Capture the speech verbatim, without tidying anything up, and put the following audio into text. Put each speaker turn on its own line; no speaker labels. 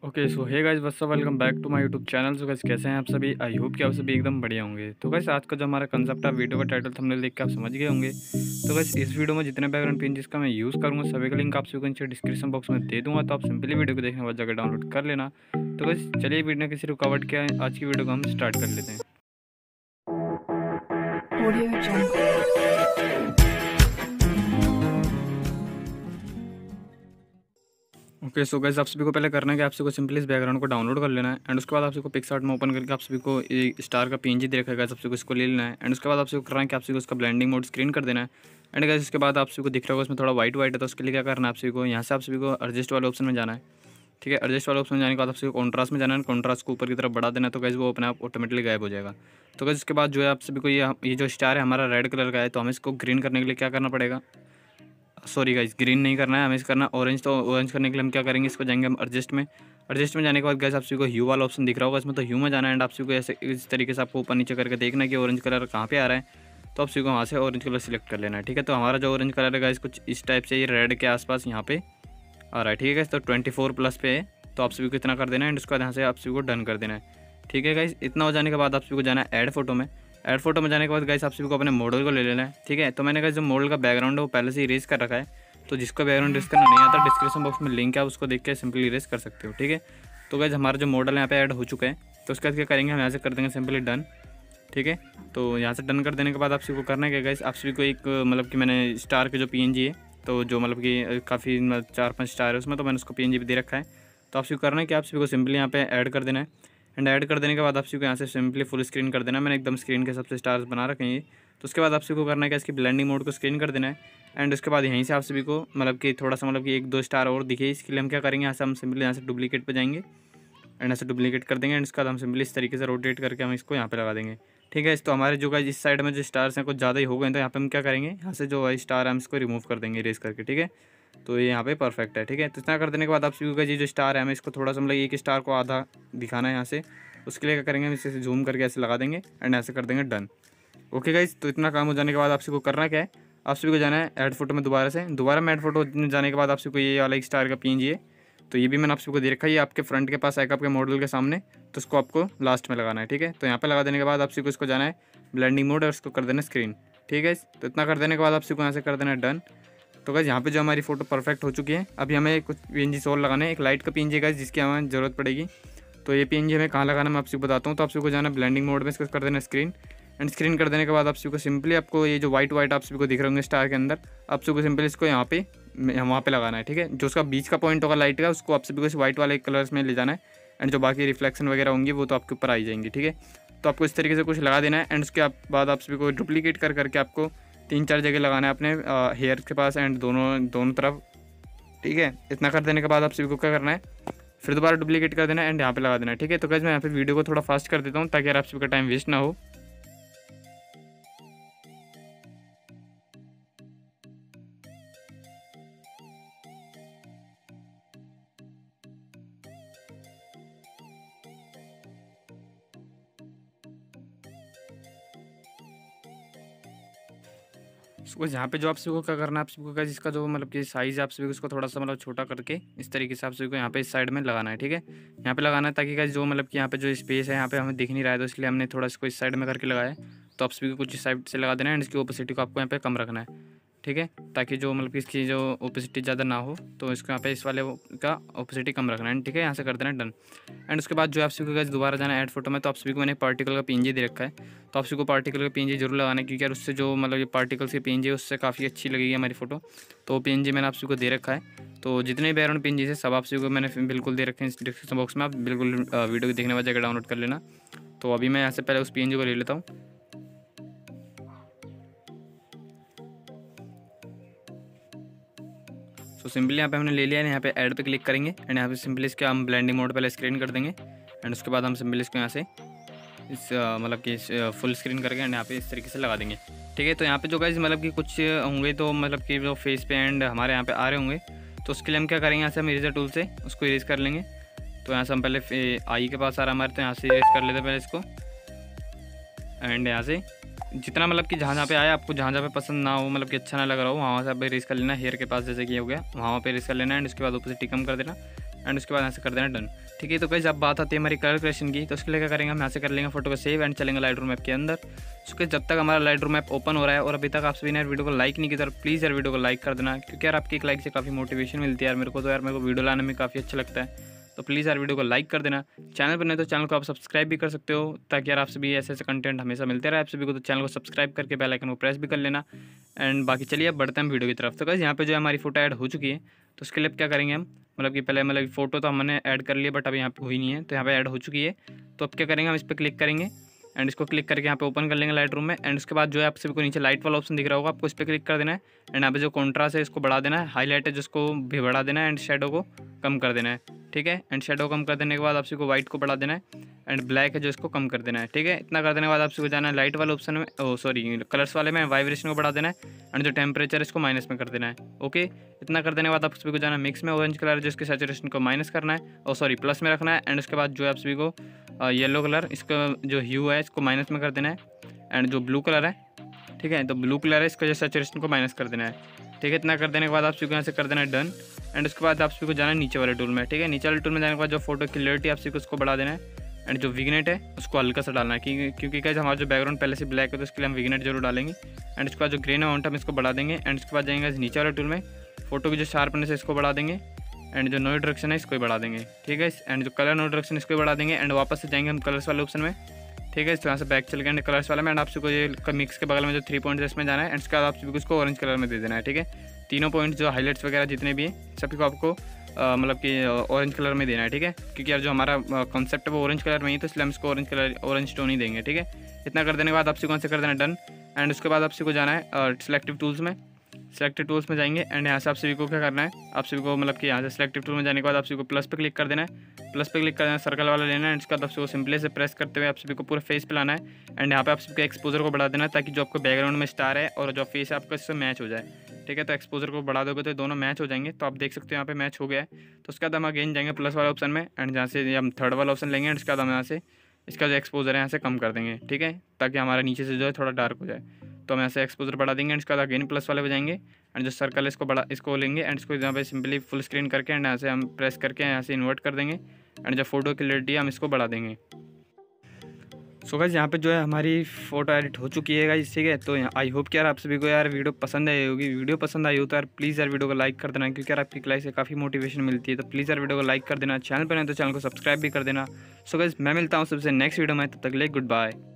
Okay so hey guys what's up welcome back to my YouTube channel. So guys कैसे हैं आप सभी? I hope कि आप सभी एकदम बढ़िया होंगे। तो गाइस आज का जो हमारा कंसेप्ट है, वीडियो का टाइटल थंबनेल देख के आप समझ गए होंगे। तो गाइस इस वीडियो में जितने बैकग्राउंड पिन जिसका मैं यूज़ करूँगा सभी का लिंक आप सभी को नीचे डिस्क्रिप्शन बॉक्स में दे दूँगा, तो आप सिंपली वीडियो को देखने के बाद जाकर डाउनलोड कर लेना। तो गाइस चलिए वीडियो किसी रुकावट के आज की वीडियो को हम स्टार्ट कर लेते हैं।
Audio Jungle.
Okay so guys आप सभी को पहले करना है कि आप सभी को सिंपली इस बैकग्राउंड को डाउनलोड कर लेना है। एंड उसके बाद आप सभी को पिक्सआर्ट में ओपन करके आप सभी को एक स्टार का पीएनजी दे रखा है, आप सभी को इसको ले लेना है। एंड उसके बाद आप सभी को करना है कि आप सभी को इसका ब्लेंडिंग मोड स्क्रीन कर देना है। एंड गाइस उसके बाद आप सभी को दिख रहा होगा उसमें थोड़ा वाइट वाइट है, तो उसके लिए क्या करना है आप सभी को यहाँ से आप सभी को एडजस्ट वाले ऑप्शन में जाना है। ठीक है, एडजस्ट वाले ऑप्शन में जाने के बाद आप सभी को कॉन्ट्रास्ट में जाना है, कॉन्ट्रास्ट को ऊपर की तरफ बढ़ा देना है, तो गाइस वो अपने आप ऑटोमेटिकली गायब हो जाएगा। तो गाइस उसके बाद जो है आप सभी को ये ये जो स्टार है हमारा रेड कलर का है, तो हमें इसको ग्रीन करने के लिए क्या करना पड़ेगा? सॉरी गाइस, ग्रीन नहीं करना है, हमें इसे करना ऑरेंज। तो ऑरेंज करने के लिए हम क्या करेंगे, इसको जाएंगे हम एडजस्ट में। एडजस्ट में जाने के बाद गाइस आप सभी को ह्यू वाला ऑप्शन दिख रहा होगा, इसमें तो ह्यू में जाना है। एंड आप सभी को ऐसे इस तरीके से आपको ऊपर नीचे करके देखना है कि ऑरेंज कलर कहाँ पे आ रहा है, तो आप सभी को वहाँ से ऑरेंज कलर सिलेक्ट कर लेना है। ठीक है, तो हमारा जो ऑरेंज कलर है गाइस कुछ इस टाइप से ये रेड के आसपास यहाँ पे आ रहा है। ठीक है गाइस, तो ट्वेंटी फोर प्लस पे है, तो आप सभी को इतना कर देना है। एंड उसके बाद यहाँ से आप सभी को डन कर देना है। ठीक है गाइस, इतना हो जाने के बाद आप सभी को जाना है ऐड फोटो में। ऐड फोटो में जाने के बाद गाइस आप सभी को अपने मॉडल को ले लेना है। ठीक है, तो मैंने गाइस जो मॉडल का बैकग्राउंड है वो पहले से इरेज कर रखा है, तो जिसका बैकग्राउंड इरेज करना नहीं आता डिस्क्रिप्शन बॉक्स में लिंक है, आप उसको देख के सिंपली इरेज कर सकते हो। ठीक है, तो गाइस हमारा जो मॉडल यहाँ पे ऐड हो चुका है, तो उसके बाद क्या करेंगे हम यहाँ से कर देंगे सिंपली डन। ठीक है, तो यहाँ से डन कर देने के बाद आप सभी को करना है क्या गाइस, आप सभी को एक मतलब कि मैंने स्टार के जो पीएनजी है, तो जो मतलब कि काफ़ी चार पांच स्टार है उसमें, तो मैंने उसको पीएनजी भी दे रखा है। तो आप सभी को करना है कि आप सभी को सिंपली यहाँ पे ऐड कर देना है। एंड ऐड कर देने के बाद आप सभी को यहाँ से सिंपली फुल स्क्रीन कर देना है। मैंने एकदम स्क्रीन के सबसे स्टार्स बना रखे हैं ये। तो उसके बाद आप सभी को करना है कि इसकी ब्लेंडिंग मोड को स्क्रीन कर देना है। एंड उसके बाद यहीं से आप सभी को मतलब कि थोड़ा सा मतलब कि एक दो स्टार और दिखे, इसके लिए हम क्या करेंगे, यहाँ से हम सिंपली यहाँ से डुप्लीकेट पे जाएंगे एंड यहाँ से डुप्लीकेट कर देंगे। एंड उसके बाद हम सिंपली इस तरीके से रोटेट करके हम इसको यहाँ पे लगा देंगे। ठीक है, इस तो हमारे जो इस साइड में जो स्टार्स हैं कुछ ज़्यादा ही हो गए, तो यहाँ पे हम क्या करेंगे, यहाँ से जो स्टार है हम इसको रिमूव कर देंगे इरेज करके। ठीक है, तो ये यहाँ पे परफेक्ट है। ठीक है, तो इतना कर देने के बाद आप सभी का ये जो स्टार है हमें इसको थोड़ा सा मतलब एक स्टार को आधा दिखाना है यहाँ से, उसके लिए क्या करेंगे हम इसे जूम करके ऐसे लगा देंगे एंड ऐसे कर देंगे डन। ओके गाइस, तो इतना काम हो जाने के बाद आप सभी को करना क्या है, आप सभी को जाना है ऐड फोटो में दोबारा से। दोबारा में ऐड फोटो में जाने के बाद आप सभी को ये वाला एक स्टार का पीएनजी है, तो ये भी मैंने आप सभी को दे रखा है, ये आपके फ्रंट के पास आएगा आपके मॉडल के सामने, तो उसको आपको लास्ट में लगाना है। ठीक है, तो यहाँ पे लगा देने के बाद आप सभी को इसको जाना है ब्लेंडिंग मोड और उसको कर देना स्क्रीन। ठीक है, तो इतना कर देने के बाद आप सभी को यहाँ से कर देना है डन। तो गाइस यहाँ पे जो हमारी फोटो परफेक्ट हो चुकी है। अभी हमें कुछ पीएनजी और लगाने हैं, एक लाइट का पीएनजी गाइस जिसकी हमें ज़रूरत पड़ेगी। तो ये पीएनजी हमें कहाँ लगाना मैं आप सभी को बताता हूँ। तो आप सभी को जाना ब्लेंडिंग मोड में, इसको कर देना स्क्रीन। एंड स्क्रीन कर देने के बाद आप सभी को सिंपली आपको ये जो वाइट वाइट आप सभी को दिख रहे होंगे स्टार के अंदर, आप सभी को सिंपली इसको यहाँ पे वहाँ पे लगाना है। ठीक है, जो उसका बीच का पॉइंट होगा लाइट का, उसको आप सभी को इस वाइट वाले कलर्स में ले जाना है। एंड जो बाकी रिफ्लेक्शन वगैरह होंगी वो तो आपके ऊपर आई जाएंगी। ठीक है, तो आपको इस तरीके से कुछ लगा देना है। एंड उसके बाद आप सभी को डुप्लीकेट कर करके आपको तीन चार जगह लगाना है अपने हेयर के पास एंड दोनों दोनों तरफ। ठीक है, इतना कर देने के बाद आप सभी को क्या करना है, फिर दोबारा डुप्लीकेट कर देना है एंड यहाँ पे लगा देना है। ठीक है, तो गाइस मैं यहाँ पे वीडियो को थोड़ा फास्ट कर देता हूँ ताकि यार आप सभी का टाइम वेस्ट ना हो। उसको यहाँ पे जो आप सभी को क्या करना है, आप सभी को गाइस इसका जो मतलब कि साइज़ है आप सभी को इसको थोड़ा सा मतलब छोटा करके इस तरीके से आप सभी को यहाँ पे इस साइड में लगाना है। ठीक है, यहाँ पे लगाना है ताकि गाइस जो मतलब कि यहाँ पे जो स्पेस है यहाँ पे हमें दिख नहीं रहा है, तो इसलिए हमने थोड़ा इसको इस साइड में करके लगाया है। तो आप सभी को कुछ इस साइड से लगा देना है एंड इसकी ओपेसिटी को आपको यहाँ पे कम रखना है। ठीक है, ताकि जो मतलब कि इसकी जो ओपेसिटी ज़्यादा ना हो, तो इसको यहाँ पे इस वाले का ओपेसिटी कम रखना है। ठीक है, यहाँ से कर देना डन। एंड उसके बाद जो आप सभी को गाइस दोबारा जाना है ऐड फोटो में, तो आप सभी को मैंने पार्टिकल का पीएनजी दे रखा है, तो आप सभी को पार्टिकल का पीएनजी जरूर लगाना है, क्योंकि यार उससे जो मतलब ये पार्टिकल्स की पीएनजी है उससे काफ़ी अच्छी लगेगी हमारी फोटो। तो वो पीएनजी मैंने आप सभी को दे रखा है। तो जितने भी बैकग्राउंड पीएनजी है सब आप सभी को मैंने बिल्कुल दे रखे हैं डिस्क्रिप्शन बॉक्स में, आप बिल्कुल वीडियो को देखने बाद जाकर डाउनलोड कर लेना। तो अभी मैं यहाँ से पहले उस पीएनजी को ले लेता हूँ। तो सिंपली यहाँ पे हमने ले लिया है, यहाँ पे ऐड पे क्लिक करेंगे एंड यहाँ पे सिंपली इसके हम ब्लेंडिंग मोड पहले स्क्रीन कर देंगे। एंड उसके बाद हम सिंपली इसको यहाँ से इस मतलब कि फुल स्क्रीन करके एंड यहाँ पे इस तरीके से लगा देंगे। ठीक है, तो यहाँ पे जो गाइस मतलब कि कुछ होंगे तो मतलब कि जो फेस पे एंड हमारे यहाँ पे आ रहे होंगे, तो उसके लिए हम क्या करेंगे, यहाँ से हम इरेजर टूल से उसको इरेज कर लेंगे। तो यहाँ से हम पहले आई के पास आ रहा है हमारे, तो यहाँ से इरेज कर लेते हैं पहले इसको। एंड यहाँ से जितना मतलब कि जहाँ जहाँ पे आया आपको जहाँ जहाँ पे पसंद ना हो, मतलब कि अच्छा ना लग रहा हो, वहाँ से आप इरेज कर लेना। हेयर के पास जैसे कि हो गया वहाँ पे इरेज कर लेना एंड उसके बाद ओपेसिटी कम कर देना एंड उसके बाद यहाँ से कर देना डन। ठीक है, तो गाइस अब बात आती है हमारी कलर करेक्शन की। तो उसके लिए क्या करेंगे, हम यहाँ से कर लेंगे फोटो को सेव एंड चलेंगे लाइट रूम ऐप के अंदर। उसके जब तक हमारा लाइट रूम ऐप ओपन हो रहा है और अभी तक आप सभी ने यार वीडियो को लाइक नहीं किया तो प्लीज़ यार वीडियो को लाइक कर देना, क्योंकि यार आपकी एक लाइक से काफ़ी मोटिवेशन मिलती है यार मेरे को। तो यार मेरे को वीडियो लाने में काफ़ी अच्छा लगता है, तो प्लीज़ यार वीडियो को लाइक कर देना। चैनल पर नहीं तो चैनल को आप सब्सक्राइब भी कर सकते हो, ताकि यार आप सभी ऐसे ऐसे कंटेंट हमेशा मिलते रहे आप सभी को। तो चैनल को सब्सक्राइब करके बेल आइकन को प्रेस भी कर लेना। एंड बाकी चलिए अब बढ़ते हैं वीडियो की तरफ। तो गाइस यहाँ पे जो है हमारी फोटो ऐड हो चुकी है, तो उसके लिए क्या करेंगे हम, मतलब कि पहले मतलब फ़ोटो तो हमने ऐड कर लिया बट अभी यहाँ पे हुई नहीं है, तो यहाँ पे ऐड हो चुकी है। तो अब क्या करेंगे, हम इस पर क्लिक करेंगे एंड इसको क्लिक करके यहाँ पे ओपन कर लेंगे लाइट रूम में। एंड उसके बाद जो है आप सभी को नीचे लाइट वाला ऑप्शन दिख रहा होगा, आपको इस पर क्लिक कर देना है। एंड यहाँ पे जो कॉन्ट्रास्ट है इसको बढ़ा देना है, हाईलाइट है जिसको भी बढ़ा देना है, एंड शेडो को कम कर देना है। ठीक है, एंड शेडो कम कर देने के बाद आप सभी को वाइट को बढ़ा देना है, एंड ब्लैक है जो इसको कम कर देना है। ठीक है, इतना कर देने के बाद आप सभी को जाना है लाइट वाले ऑप्शन में, ओ सॉरी कलर्स वाले में, वाइब्रेशन को बढ़ा देना है, एंड जो टेम्परेचर है इसको माइनस में कर देना है। ओके, इतना कर देने के बाद आप सभी को जाना है मिक्स में, ऑरेंज कलर जो इसके सैचुरेशन को माइनस करना है, और सॉरी प्लस में रखना है। एंड उसके बाद जो है आप सभी को येलो कलर इसका जो ह्यू है इसको माइनस में कर देना है, एंड जो ब्लू कलर है, ठीक है, तो ब्लू कलर है इसका जो सैचुरेशन को माइनस कर देना है। ठीक है, इतना कर देने के बाद आप सभी को यहाँ से कर देना है डन। एंड उसके बाद आप सभी को जाना है नीचे वाले टूल में। ठीक है, नीचे वाले टूल में जाने के बाद जो फोटो क्लियरिटी आप सभी को उसको बढ़ा देना है, एंड जो विग्नेट है उसको हल्का सा डालना है, क्योंकि क्योंकि क्या हमारा जो बैकग्राउंड पहले से ब्लैक है तो उसके लिए हम विग्नेट जरूर डालेंगे। एंड उसके बाद जो ग्रेन अमाउंट हम इसको बढ़ा देंगे। एंड उसके बाद जाएंगे नीचे वाले टूल में, फोटो की जो शार्पनेस है इसको बढ़ा देंगे, एंड जो नो डायरेक्शन है इसको भी बढ़ा देंगे। ठीक है, एंड जो कलर नो डायरेक्शन इसको भी बढ़ा देंगे। एंड वापस से जाएंगे हम कलर्स वाले ऑप्शन में। ठीक है, तो यहाँ से बैक चल गए कलर्स वाला में, एंड आप सभी को ये मिक्स के बगल में जो थ्री पॉइंट्स है इसमें जाना है। एंड उसके बाद आप सभी को इसको ऑरेंज कलर में दे देना है। ठीक है, तीनों पॉइंट्स जो हाईलाइट्स वगैरह जितने भी हैं सभी को आपको मतलब कि ऑरेंज कलर में देना है। ठीक है, क्योंकि यार जो हमारा कॉन्सेप्ट है वो ऑरेंज कलर में ही, तो इसलिए हम इसको ऑरेंज कलर ऑरेंज टोन ही देंगे। ठीक है, इतना कर देने के बाद आप सभी को से कर देना डन। एंड उसके बाद आप सभी को जाना है सिलेक्टिव टूल्स में। सिलेक्टिव टूल्स में जाएंगे, एंड यहाँ से आप सभी को क्या करना है, आप सभी को मतलब कि यहाँ से सिलेक्टिव टूल में जाने के बाद आप सभी को प्लस पे क्लिक कर देना है। प्लस पे क्लिक करना है, सर्कल वाला लेना है, इसके बाद आप सभी को सिंपली से प्रेस करते हुए आप सभी को पूरा फेस पे लाना है। एंड यहाँ पे आप सभी को एक्सपोजर को बढ़ा देना है, ताकि जो आपको बैकग्राउंड में स्टार है और जो फेस है आपका इससे मैच हो जाए। ठीक है, तो एक्सपोजर को बढ़ा दोगे तो दोनों मैच हो जाएंगे। तो आप देख सकते हो यहाँ पे मैच हो गया है। तो उसके बाद हम अगेन जाएंगे प्लस वाले ऑप्शन में, एंड जहाँ से हम थर्ड वाला ऑप्शन लेंगे, एंड उसके बाद हम यहाँ से इसका जो एक्सपोजर है यहाँ से कम कर देंगे। ठीक है, ताकि हमारा नीचे से जो है थोड़ा डार्क हो जाए। तो हम यहाँ से एक्सपोजर बढ़ा देंगे, एंड इसके बाद अगेन प्लस वाले पे जाएंगे, एंड जो सर्कल है इसको बड़ा इसको लेंगे, एंड इसको यहाँ पे सिंपली फुल स्क्रीन करके एंड यहाँ से हम प्रेस करके यहाँ से इन्वर्ट कर देंगे। एंड जो फोटो क्लियरिटी है हम इसको बढ़ा देंगे। सो गाइस यहाँ पे जो है हमारी फ़ोटो एडिट हो चुकी है गाइस। ठीक है, तो आई होप कि यार आप सभी को यार वीडियो पसंद आई होगी। वीडियो पसंद आई हो तो यार प्लीज़ यार वीडियो को लाइक कर देना, क्योंकि यार आपकी लाइक से काफ़ी मोटिवेशन मिलती है। तो प्लीज़ यार वीडियो को लाइक कर देना, चैनल पर नहीं तो चैनल को सब्सक्राइब भी कर देना। सो गाइस मैं मिलता हूँ सबसे नेक्स्ट वीडियो में, तब तक के लिए गुड बाय।